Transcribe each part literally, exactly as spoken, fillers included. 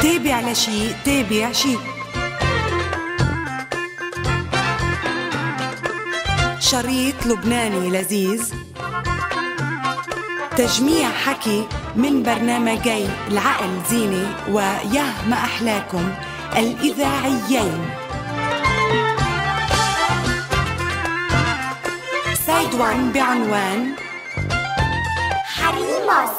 تابع لشي تابع شي. شريط لبناني لذيذ، تجميع حكي من برنامجي العقل زينة وياه ما أحلاكم الإذاعيين. سايد وان بعنوان حريموس.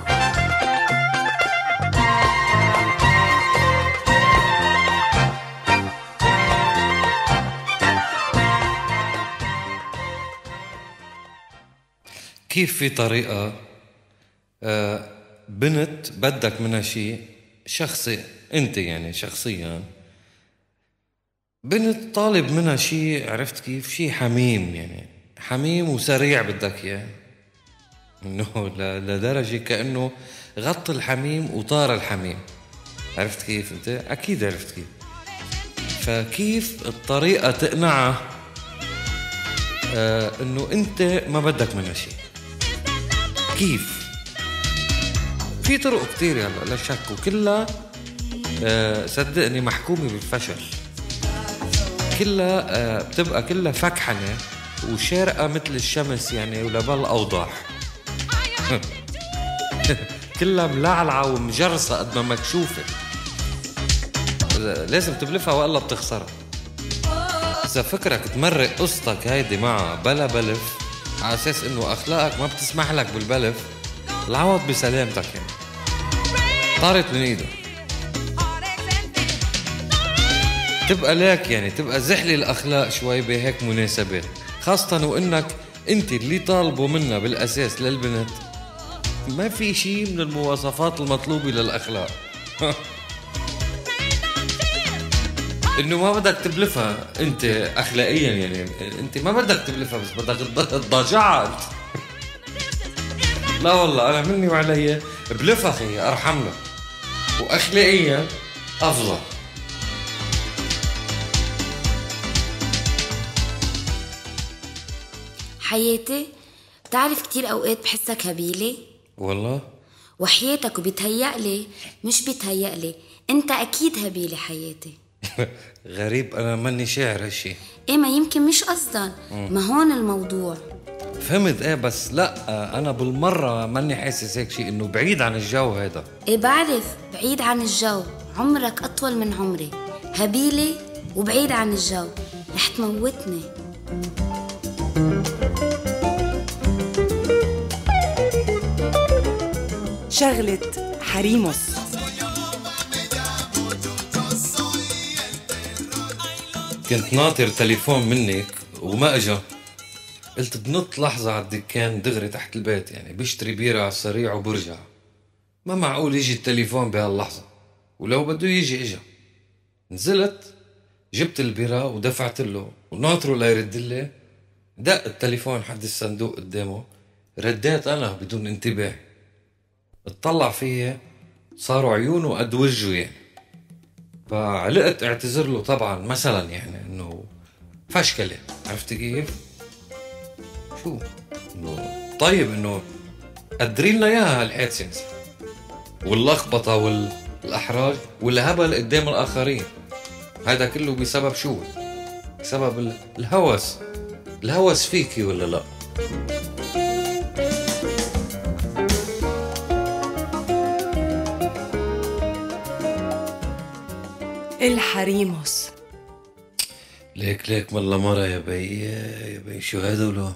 كيف في طريقة آه بنت بدك منها شيء شخصي، انت يعني شخصيا بنت طالب منها شيء، عرفت كيف؟ شيء حميم، يعني حميم وسريع بدك اياه، انه لدرجة كأنه غط الحميم وطار الحميم. عرفت كيف انت؟ اكيد عرفت كيف. فكيف الطريقة تقنعها آه انه انت ما بدك منها شيء؟ كيف؟ في طرق كتير هلا لا شك، وكلها آه صدقني محكومة بالفشل. كلها آه بتبقى كلها فكحنة وشارقة مثل الشمس يعني، ولبال أوضح. كلها ملعلعة ومجرسة قد ما مكشوفة. لازم تبلفها وإلا بتخسرها. إذا فكرك تمرق قصتك هيدي معها بلا بلف على أساس إنه أخلاقك ما بتسمح لك بالبلف، العوض بسلامتك يعني طارت من إيده. تبقى لك يعني تبقى زحلي الأخلاق شوي بهيك مناسبات، خاصة وإنك أنت اللي طالبه منها بالأساس للبنت ما في شيء من المواصفات المطلوبة للأخلاق. إنه ما بدك تبلفها أنت أخلاقيا، يعني أنت ما بدك تبلفها بس بدك تضاجعها أنت. لا والله أنا مني وعلي بلف أخي أرحم لك، وأخلاقيا أفضل. حياتي بتعرف كتير أوقات بحسك هبيلة والله، وحياتك وبيتهيألي مش بيتهيألي أنت أكيد هبيلة حياتي. غريب، أنا ماني شاعر هالشي. إيه ما يمكن مش قصدا، ما هون الموضوع. فهمت ايه، بس لا انا بالمره ماني حاسس هيك شيء، انه بعيد عن الجو هيدا. ايه بعرف بعيد عن الجو، عمرك اطول من عمري، هبيله وبعيد عن الجو، رح تموتني. شغلة حريموس. كنت ناطر تليفون منك وما اجا، قلت بنط لحظة على الدكان دغري تحت البيت، يعني بيشتري بيرة على السريع وبرجع. ما معقول يجي التليفون بهاللحظة، ولو بده يجي اجا. نزلت جبت البيرة ودفعت له وناطره ليرد لي. دق التليفون حد الصندوق قدامه، رديت انا بدون انتباه. اطلع فيي صاروا عيونه قد وجهه يعني. فعلقت اعتذر له طبعا مثلا، يعني انه فشكلة. عرفت كيف؟ شو انه طيب انه قدري لنا اياها هالحادثه واللخبطه والاحراج والهبل قدام الاخرين. هذا كله بسبب شو؟ بسبب الهوس. الهوس فيكي ولا لا؟ الحريموس. ليك ليك والله مرة يا بي يا بي، شو هذول؟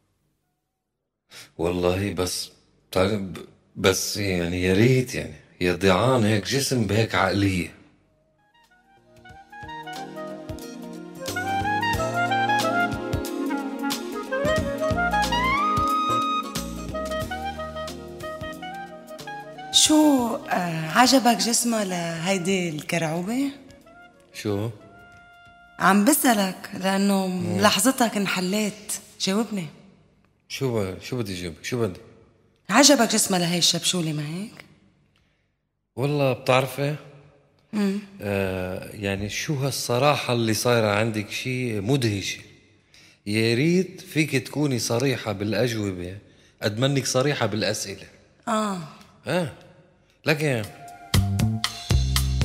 والله بس طيب، بس يعني يا ريت يعني يا ضيعان هيك جسم بهيك عقلية. شو آه عجبك جسمها لهيدي الكرعوبة؟ شو؟ عم بسألك لأنه ملاحظتك انحليت، جاوبني. شو ب... شو بدي جاوبك؟ شو بدي؟ عجبك جسمها لهي الشبشولة ما هيك؟ والله بتعرفي امم آه يعني شو هالصراحة اللي صايرة عندك شيء مدهش. يا ريت فيك تكوني صريحة بالأجوبة قد منك صريحة بالأسئلة. اه اه لكن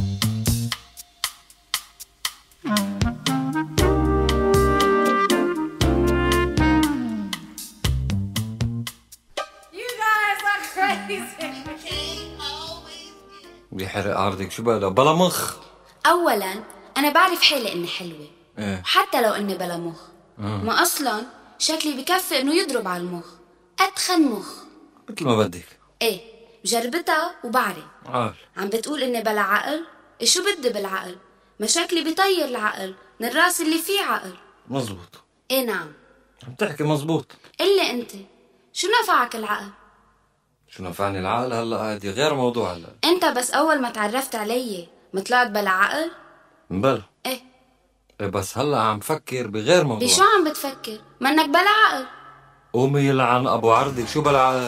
ينحرق عرضك، شو بقى بلا مخ؟ اولا انا بعرف حالي اني حلوه ايه؟ وحتى لو اني بلا مخ آه. ما اصلا شكلي بكفي انه يضرب على المخ. اتخن مخ مثل ما بدك. ايه جربتها وبعرف. عارف. عم بتقول اني بلا عقل؟ إيه شو بدي بالعقل؟ مشاكلي بيطير العقل من الراس اللي فيه عقل. مزبوط. ايه نعم عم تحكي مزبوط. قلي انت شو نفعك العقل؟ شو نفعني العقل هلا؟ عادي غير موضوع هلا. انت بس اول ما تعرفت علي ما طلعت بلا عقل؟ بلا. ايه إيه بس هلا عم فكر بغير موضوع. بشو عم بتفكر؟ منك بلا عقل. قومي يلعن ابو عرضك، شو بلا عقل؟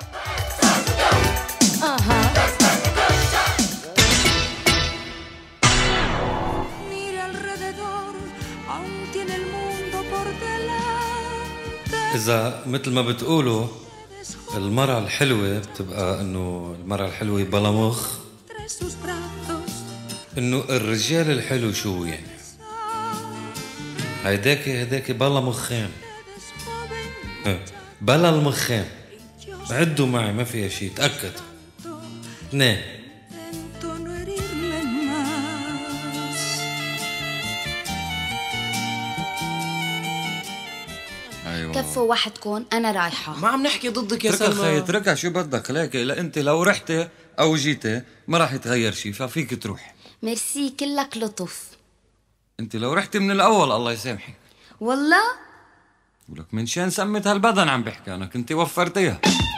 إذا مثل ما بتقولوا المرأة الحلوة بتبقى إنه المرأة الحلوة بلا مخ، إنه الرجال الحلو شو يعني؟ هيداك هيداك بلا مخين، بلا المخين. عدوا معي ما فيها شي، تأكد. اثنين. أيوة. كفوا وحدكم أنا رايحة. ما عم نحكي ضدك يا سلمى. اتركها خي اتركها، شو بدك ليك؟ لا انت لو رحتي او جيتي ما راح يتغير شي، ففيك تروح. ميرسي كلك لطف. انت لو رحتي من الاول الله يسامحك. والله ولك من شان سمت هالبدن عم بحكي انا، كنتي وفرتيها.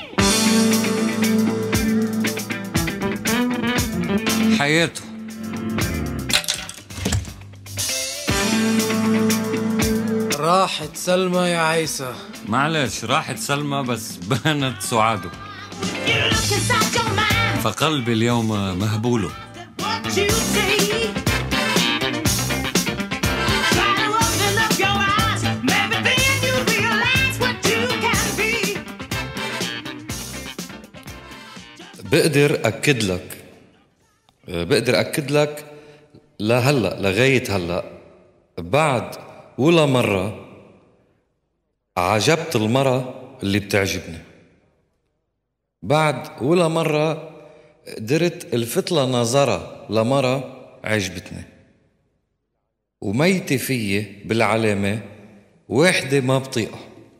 حياته راحت سلمى يا عيسى. معلش راحت سلمى بس بانت سعاده، فقلبي اليوم مهبوله. بقدر أكد لك بقدر أكد لك لهلأ لغاية هلأ بعد ولا مرة عجبت المرة اللي بتعجبني، بعد ولا مرة قدرت الفت لها نظرة لمرة عجبتني، وميتة فيي بالعلامة واحدة ما بطيقة.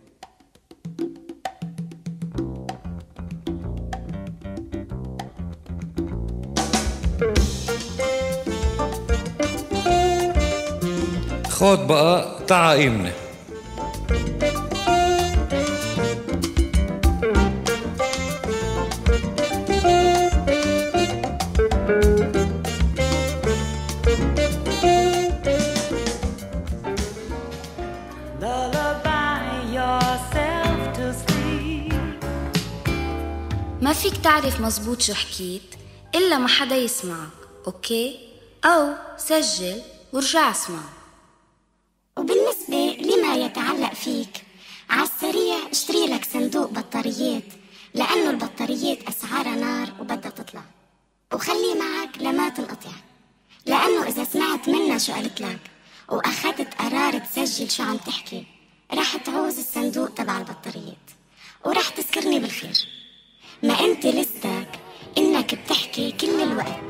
خود بقى تعا قيمني. ما فيك تعرف مزبوط شو حكيت إلا ما حدا يسمعك، أوكي؟ أو سجل ورجع اسمع. وبالنسبة لما يتعلق فيك، عالسريع اشتري لك صندوق بطاريات، لأنه البطاريات أسعارها نار وبدها تطلع، وخلي معك لما تنقطع، لأنه إذا سمعت منا شو قالت لك وأخذت قرار تسجل شو عم تحكي، رح تعوز الصندوق تبع البطاريات ورح تذكرني بالخير. ما أنت لستك إنك بتحكي كل الوقت.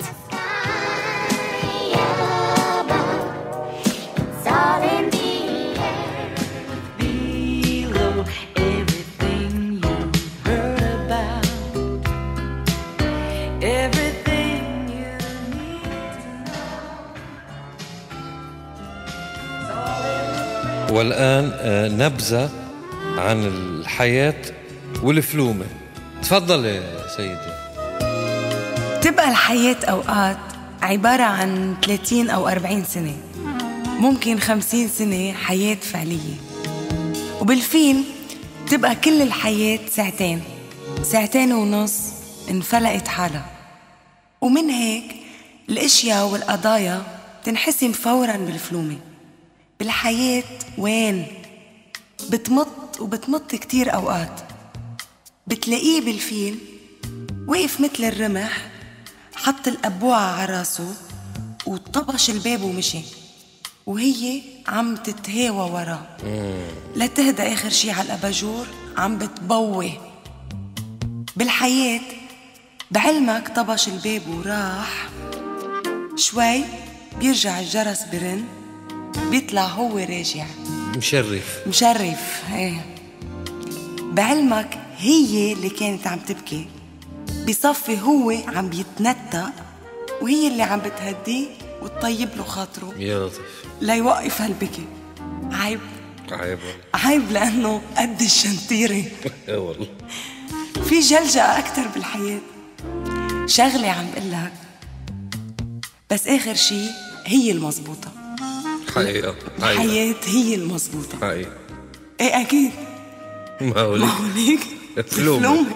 والآن نبذة عن الحياة والفلومة. تفضل يا سيدي. تبقى الحياة أوقات عبارة عن ثلاثين أو أربعين سنة، ممكن خمسين سنة حياة فعلية، وبالفيلم تبقى كل الحياة ساعتين ساعتين ونص انفلقت حالها. ومن هيك الاشياء والقضايا تنحسم فوراً بالفلومة. بالحياة وين بتمط وبتمط كتير أوقات، بتلاقيه بالفيلم وقف مثل الرمح، حط الأبوعة على راسه وطبش الباب ومشي، وهي عم تتهاوى وراه لتهدى آخر شي على الأباجور عم بتبوي. بالحياة بعلمك طبش الباب وراح، شوي بيرجع الجرس برن، بيطلع هو راجع مشرف مشرف. ايه بعلمك هي اللي كانت عم تبكي، بصفي هو عم بيتنطق وهي اللي عم بتهديه وتطيب له خاطره يا لطيف ليوقف هالبكي. عيب عيب عيب لأنه قد الشنطيرة. يا والله في جلجأة أكتر بالحياة. شغلة عم بقلك، بس آخر شي هي المزبوطة. حقيقة الحياة هي المزبوطة. حقيقة. ايه أكيد. ما هو ليك ما هو ليك فلوم.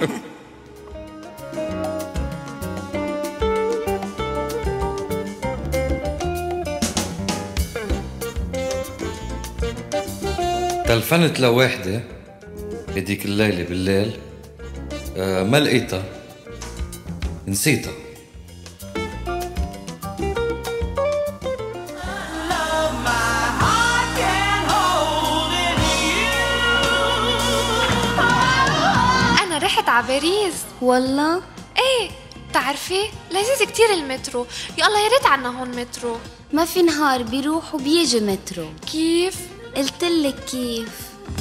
تلفنت لوحدة هديك الليلة بالليل، آه ما لقيتها، نسيتها. أنا رحت على باريس. والله؟ إيه بتعرفي لذيذ كتير المترو، يا الله يا ريت عنا هون مترو. ما في نهار بيروح وبيجي مترو. كيف؟ قلتلك كيف.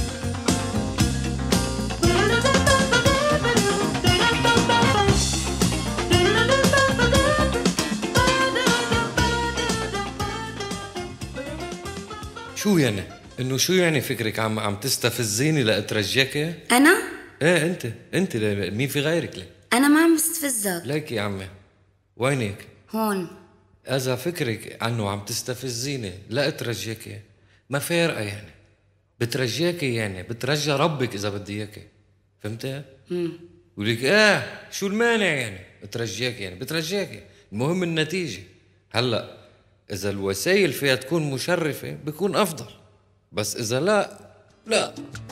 شو يعني؟ انه شو يعني فكرك عم عم تستفزيني لأترجاكي؟ أنا؟ ايه انت انت ليه؟ مين في غيرك ليه؟ أنا ما عم بستفزك. ليك يا عمي وينك؟ هون. اذا فكرك عنه عم تستفزيني لأترجاكي ما فارقة يعني، بترجاكي يعني بترجى ربك اذا بدي اياكي، فهمتي؟ امم ولك ايه شو المانع يعني؟ بترجاكي يعني بترجاكي، المهم النتيجة. هلا اذا الوسائل فيها تكون مشرفة بيكون افضل، بس اذا لا لا.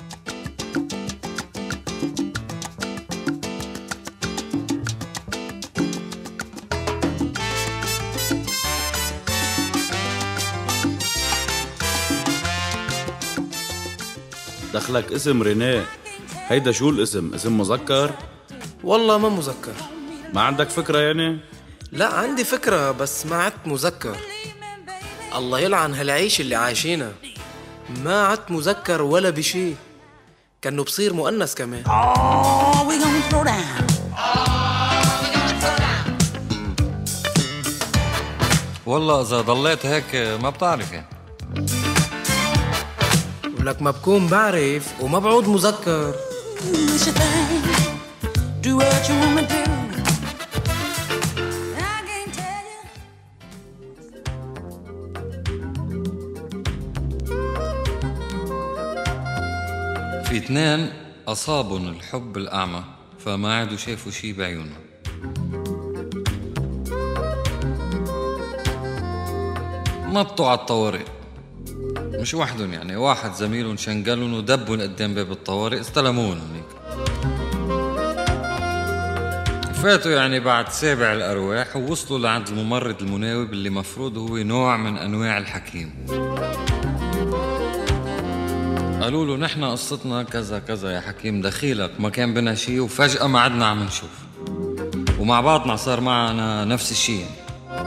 دخلك اسم رينيه، هيدا شو الاسم؟ اسم مذكر؟ والله ما مذكر. ما عندك فكرة يعني؟ لا عندي فكرة بس ما عدت مذكر. الله يلعن هالعيش اللي عايشينها، ما عدت مذكر ولا بشي، كأنه بصير مؤنث كمان. Oh, we gonna throw down. والله اذا ضليت هيك ما بتعرفي. ولك ما بكون بعرف وما بعود مذكر. Do your thing. Do what you wanna do. I can't tell you. في اثنين أصابهم الحب الأعمى فما عادوا شافوا شي بعيونهم. نطوا على الطوارئ، مش وحدهم يعني، واحد زميلهم شنقلهم ودبهم قدام باب الطوارئ، استلموهم هنيك. فاتوا يعني بعد سابع الأرواح ووصلوا لعند الممرض المناوب اللي مفروض هو نوع من أنواع الحكيم. قالوا له نحن قصتنا كذا كذا يا حكيم، دخيلك ما كان بنا شيء وفجأة ما عدنا عم نشوف، ومع بعضنا صار معنا نفس الشيء يعني،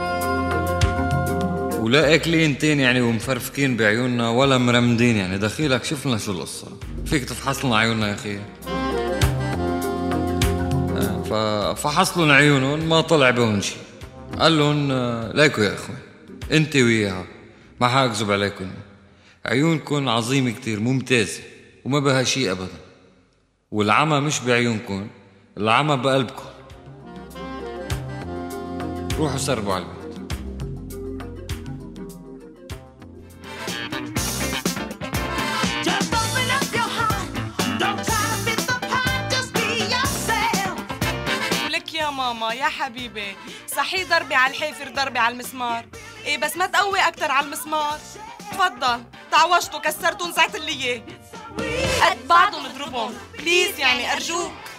ولا اكلين تاني يعني ومفرفكين بعيوننا ولا مرمدين يعني، دخيلك شوف لنا شو القصة، فيك تفحص لنا عيوننا يا أخي. ففحص لهم عيونهم ما طلع بهم شيء. قال لهم ليكوا يا اخوان انت وياها ما حاكذب عليكم، عيونكم عظيمة كتير ممتازة وما بها شيء أبدا، والعمى مش بعيونكم، العمى بقلبكم. روحوا سربوا على البيت. ولك يا ماما يا حبيبي صحيح ضربي على الحافر ضربي على المسمار، ايه بس ما تقوي أكتر على المسمار. تفضل تعوجتوا كسرتوا نزعت اللي اياه، قد بعضهم اضربهم بليز يعني أرجوك.